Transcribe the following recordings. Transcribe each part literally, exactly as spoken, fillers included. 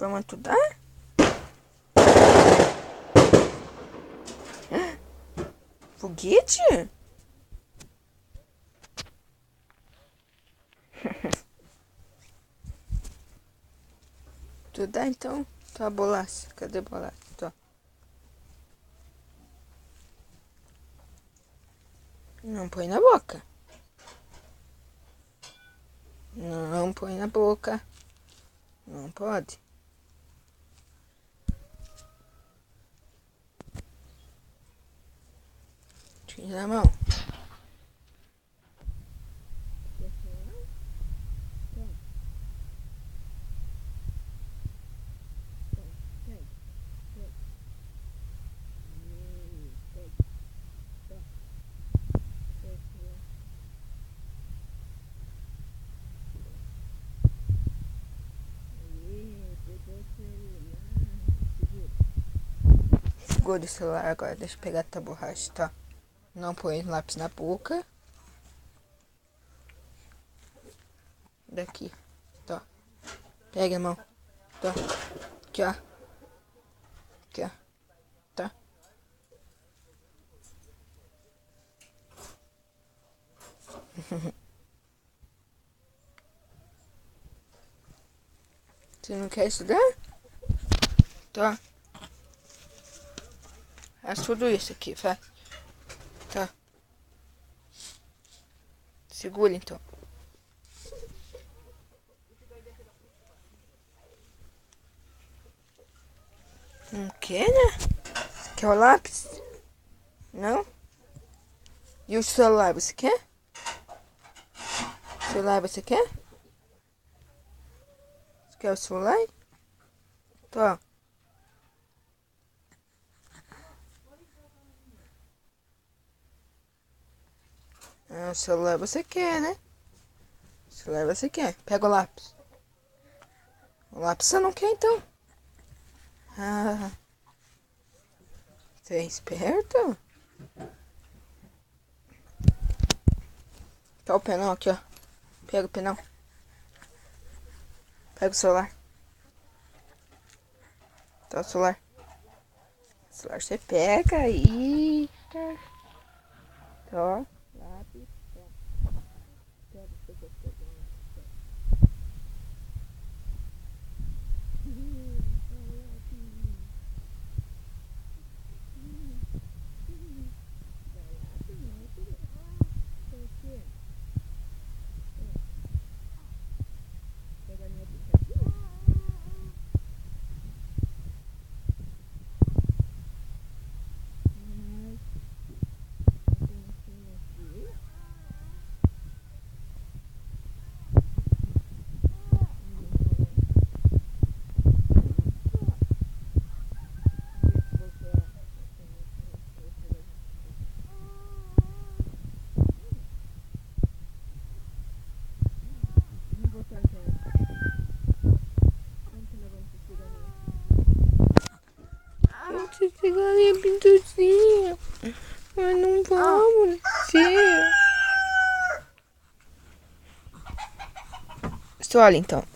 Vamos estudar? Foguete? Estudar então? Tá, bolacha. Cadê bolacha? Tá. Não põe na boca. Não põe na boca. Não pode. Tira a mão. Segura o celular agora, deixa eu pegar a tua borracha, tá? Não põe o lápis na boca. Daqui, tá? Pega a mão, tá? Aqui, ó. Aqui, ó. Tá? Você não quer estudar? Tá? Faz tudo isso aqui, faz. Tá. Segura então. Não quer, né? Quer o lápis? Não? E o celular, você quer? O celular você quer? Você quer o celular? Tá. Ah, o celular você quer, né? O celular você quer. Pega o lápis. O lápis você não quer, então. Ah. Você é esperto? Tá o penal aqui, ó. Pega o penal. Pega o celular. Tá o celular. O celular você pega aí. Ó. Lápis. Pega, pega, pega. Gente, ciganinha pintuzinha. Mas não vamos, tia. Só olha então.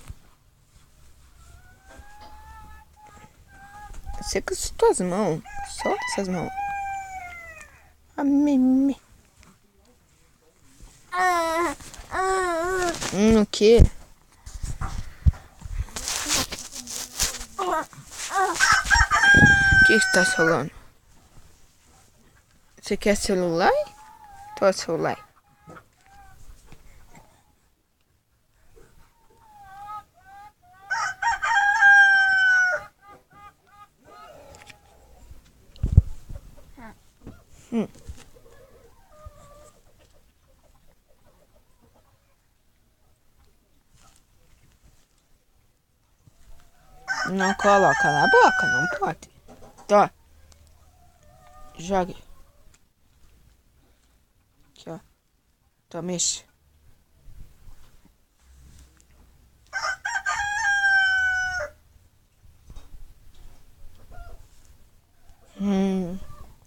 Você com as tuas mãos. Solta essas mãos. A meme. Hum, o quê? O que está falando? Você quer celular? Toma celular. Hum. Não coloca na boca, não pode. Tó. Jogue. Aqui, ó. Tó, mexa. Hum.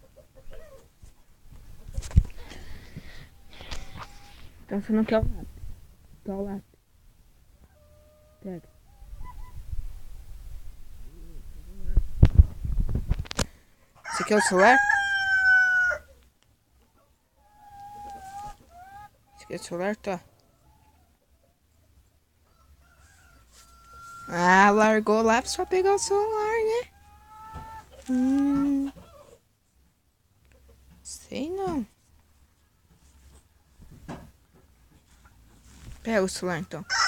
Então você não quer o lápis. Quer o lápis. Pega. Esse aqui é o celular? Esse aqui é o celular, tá? Ah, largou o lápis pra pegar o celular, né? Hum. Sei não. Pega o celular então.